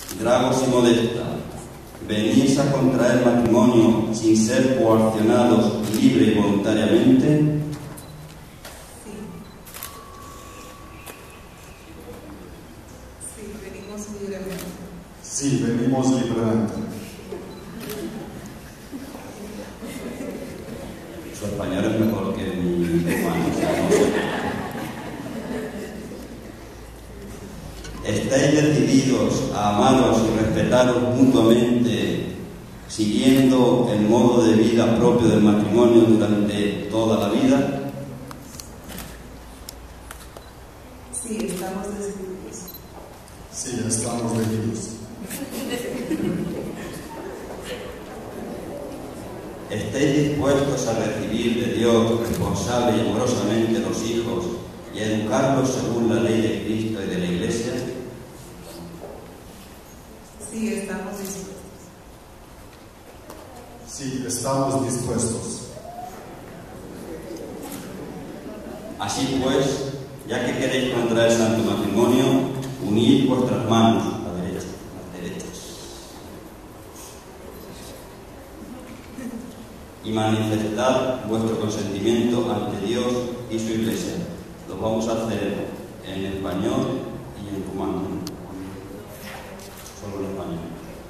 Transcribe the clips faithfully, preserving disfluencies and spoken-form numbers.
Dragos y Modesta, ¿venís a contraer matrimonio sin ser coaccionados libre y voluntariamente? Sí, venimos libremente. Sí, venimos libremente. Su español es mejor que mi hermano, o sea, no sé. ¿Estáis decididos a amaros y respetaros mutuamente, siguiendo el modo de vida propio del matrimonio durante toda la vida? Sí, estamos decididos. Sí, estamos decididos. ¿Estáis dispuestos a recibir de Dios responsable y amorosamente los hijos y a educarlos según la ley de Cristo y de la Iglesia? Sí, estamos dispuestos. Sí, estamos dispuestos. Así pues, ya que queréis contraer santo matrimonio, unid vuestras manos, la derecha, las derechas, y manifestad vuestro consentimiento ante Dios y su Iglesia. Lo vamos a hacer en español y en rumano. Solo en español.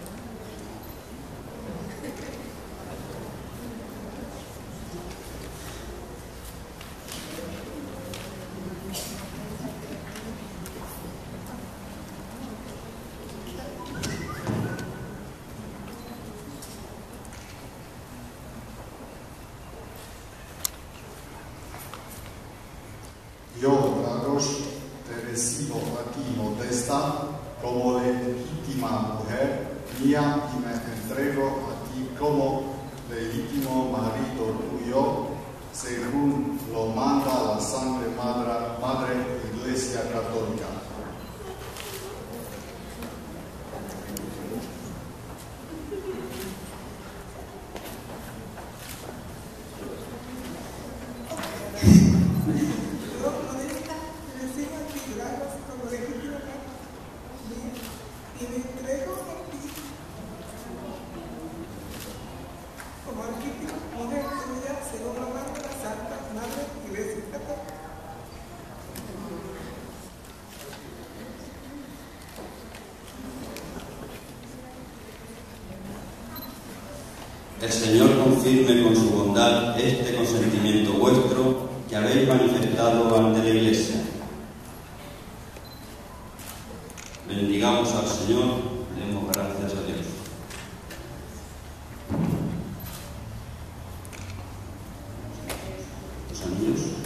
Yo, Dragos, te recibo a ti, Modesta, como legítima mujer mía y me entrego a ti como legítimo marido tuyo, según lo manda la Santa Madre, Madre Iglesia Católica. Yo, Modesta, recibo a ti, Dragos, como legítima mía y me entrego a ti como legítima mujer tuya, según lo manda la Santa Madre Iglesia Católica. El Señor confirme con su bondad este consentimiento vuestro que habéis manifestado ante la Iglesia. Bendigamos al Señor, demos gracias a Dios. Los anillos.